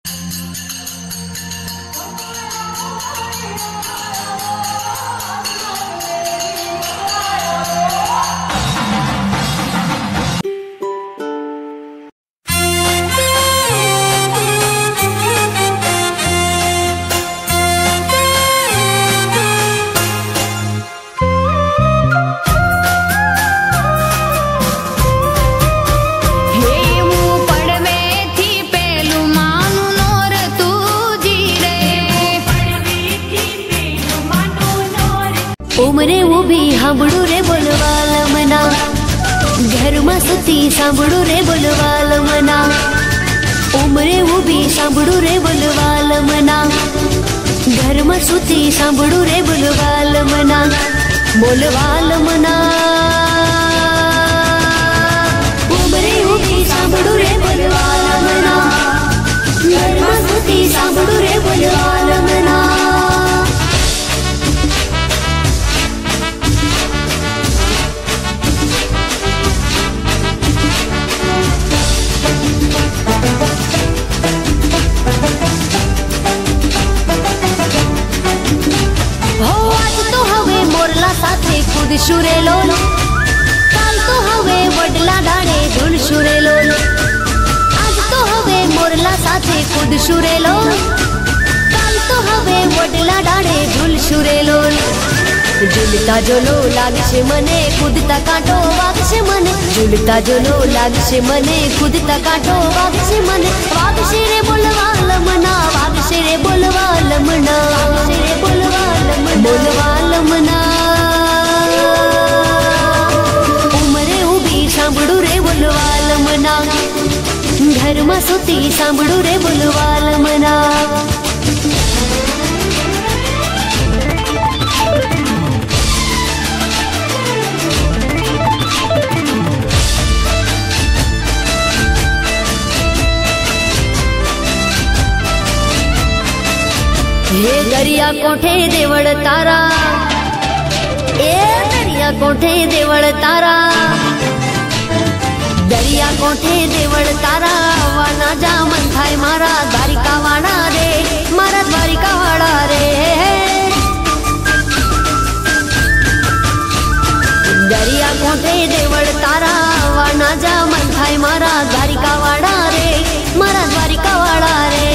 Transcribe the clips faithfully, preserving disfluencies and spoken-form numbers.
उमरे उभी हांबड़ू रे बोलवाल मना, घर में सुती सांभड़ू रे बोलवाल मना। उमरे उभी सांभड़ू रे बोलवाल मना, घर में सुती सांभड़ू रे बोलवाल मना। बोलवाल मना उमरे उभी सांभड़ू रे बोलवाल मना, घर में सुती सांभड़ू रे बोलवाल मना। खुद शुरेलो काल तो हवे वडला डाड़े धूल शुरेलो। आज तो हवे मोरला साथे खुद शुरेलो, काल तो हवे वडला डाड़े धूल शुरेलो। झूलता जोलो लागशे मने कूदता कांटो वागशे मने, झूलता जोलो लागशे मने कूदता कांटो वागशे मने। वागशे रे बोलवाल मना, वागशे रे बोलवाल मना, वागशे रे बोलवाल मना, बोलवाल मना। सांभड़ू रे बोलवाल मना, घर में सुती सांभड़ू रे बोलवाल मना। हे दरिया कोठे देवड़ तारा, ए दरिया कोठे देवड़ तारा, दरिया कोठे देवड़ तारा। वाना जा मन थाय मारा द्वारिका वाड़ा रे, मारा द्वारिका वाड़ा रे। दरिया कोठे देवड़ तारा, वाना जा मन थाय मारा द्वारिका वाड़ा रे, मारा द्वारिका वाड़ा रे।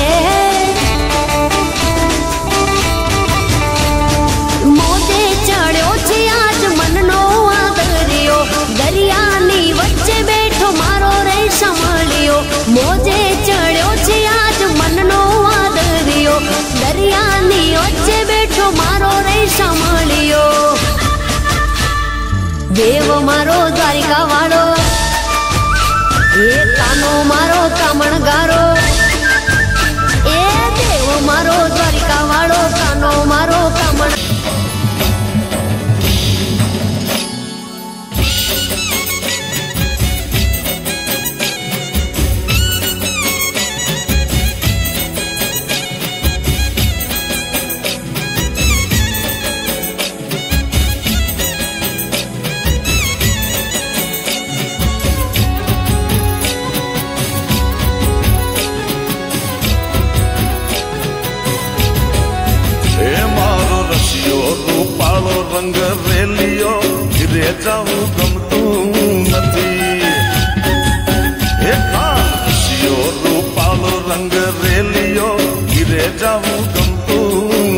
मोजे चढ़्यो छे आज मन नो आदरियो, दरिया नी वच्चे बैठो मारो रे संभालियो। मोजे चढ़्यो छे आज मन नो आदरियो, दरिया नी वच्चे बैठो मारो रे संभालियो। देव मारो द्वारिका वाड़ो, ए कानो मारो कामणगारो, ए देव मारो द्वारिका वाड़ो, कानो मारो कामण। रंग रेलियो घिरे जाऊं गमतू नथी, हे काल खुशियो रूपालो रंग रेलियो घिरे जाऊं गमतू